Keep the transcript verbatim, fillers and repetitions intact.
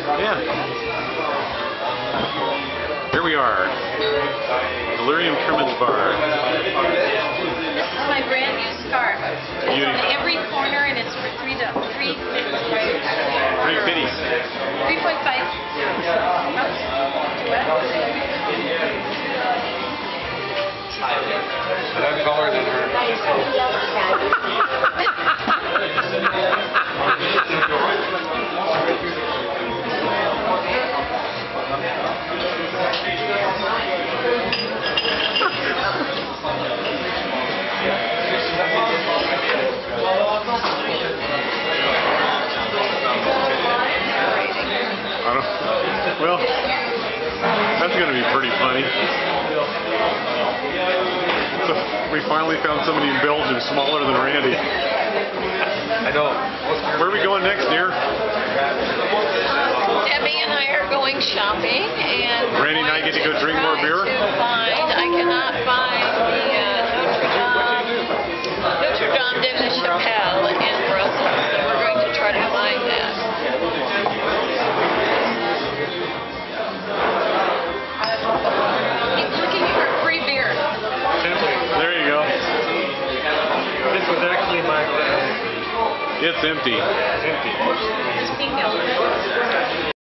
Yeah. Here we are. Delerium Tremens Bar. This is my brand new scarf. It's Beauty. on every corner and it's for three to three Three fifties. three point five. That color than her. I don't, well, that's going to be pretty funny. So we finally found somebody in Belgium smaller than Randy. I know. Where are we going next, dear? Debbie and I are going shopping, and we're Randy and I going get to go drink more try beer? to find, I cannot find the uh, Notre Dame, Notre Dame de la Chapelle in Brussels. So we're going to try to find that. He's looking for free beer. There you go. This was actually my glass. It's empty. Empty. Just bingo.